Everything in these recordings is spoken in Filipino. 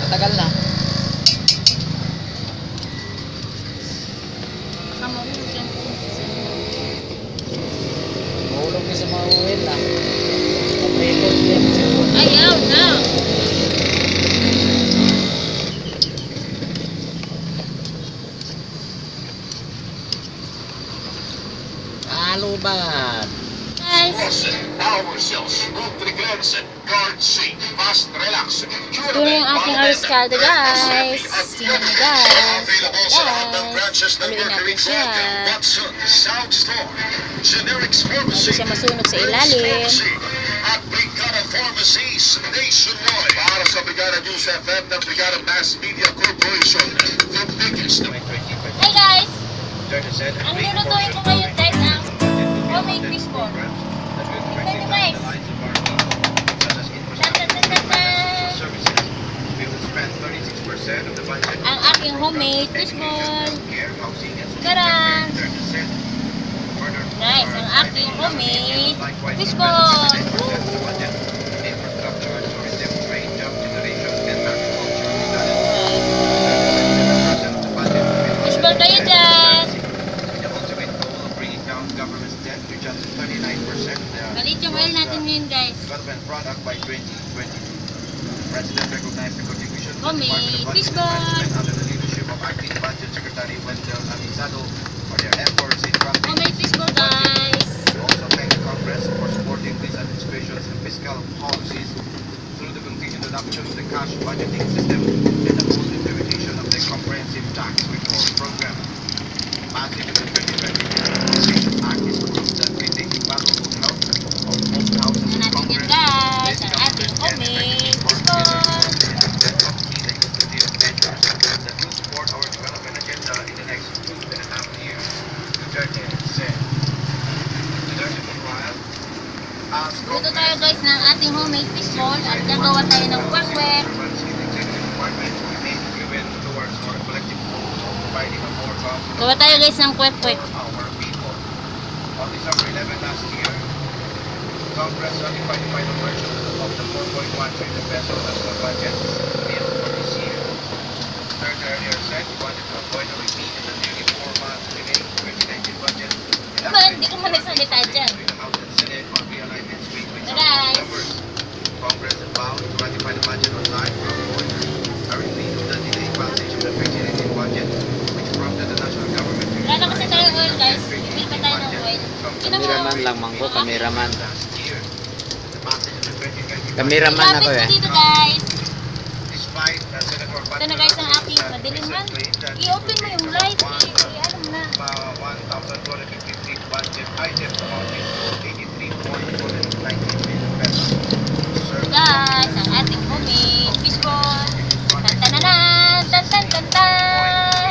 matagal na. Mahulog niya sa mga oil ah. Ayaw na. Alubat. Guys, ito na yung ating Ariscaldo guys. Tingnan nyo guys. Guys, haluin natin siya. Hindi siya masunog sa ilalim. At Brigada Pharmacies nationwide. Para sa Brigada News FM ng Brigada Mass Media Corporation, the biggest. Hi guys! Ang lulutuin ko ngayon guys ang homemade fishball. Tignan nyo guys. Ang aking homemade fishball. Karang! Guys, ang aking homemade fishball. Fishball tayo dyan. Maliit yung oil natin ngayon guys. Homemade fishball. Homemade fishball guys. We also thank Congress for supporting these administrations and fiscal policies through the continued adoption of the cash budgeting system and the full implementation of the comprehensive tax reform program. Passage of the 2020 Act is proof that we take the valuable help of most houses in Congress. Guys, ang ating homemade fishball. That will support our development agenda in the next 2.5 years. Duterte said. Luto tayo guys ng ating homemade fishball at gagawa tayo ng kwek-kwek. Gawa tayo guys ng kwek-kwek. On December 11 last year, Congress ratified the final version of the 4.1 trillion peso national budget bill for this year. Duterte earlier said he wanted to avoid a repeat in the nearly 4 months remaining 2019 budget. Diba, hindi ko man nagsalita dyan. Guys. Congress is bound to ratify the budget on time to avoid a repeat of the delayed passage of the 2019 budget, which prompted the national government to Wala na kasi tayo oil guys. Bili pa tayo ng oil. Kameraman lang mangko, kameraman. last year. The passage of the 2020 Kameraman ako Ilapit eh. ko dito guys. despite Senator Ito na guys ang aking madilim man. I-open mo yung light. I-alam na. 1,253 budget items amounting to 83.419 billion pesos. Guys, ang ating homemade fishball. Tan-tananan! Tan-tan-tan-tan!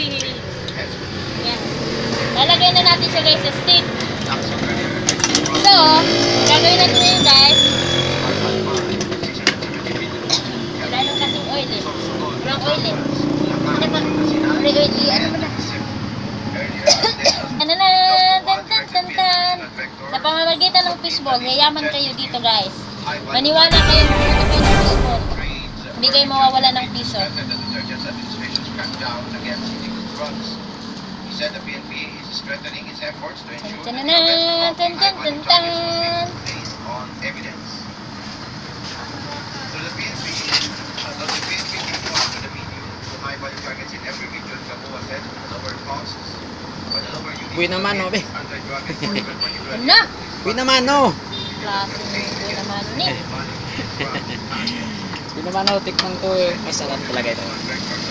Yan. Lalagay na natin siya guys sa stick. So, gagawin natin yun guys. Wala nang kasing oil eh. Walang oil eh. Ano ba? Oil eh. Ano ba na? Tananan! Tan-tan-tan-tan! Sa pamamagitan ng fishball, yayaman kayo dito guys. Maniwala kayo kung ito kayo ng fishball. Hindi kayo mawawala ng piso. Said the PNP is strengthening its efforts to ensure that Tan-tan-tan! the Tan-tan-tan-tan! based on evidence. So the PNP go after the medium to high value targets in every region. Gamboa said lower costs, but the lower unit Uy naman oh, be. anti-drug enforcement particularly. Ano? Uy naman oh. Klase mo naman ni. Uy naman oh, tikman ko. Masarap talaga ito.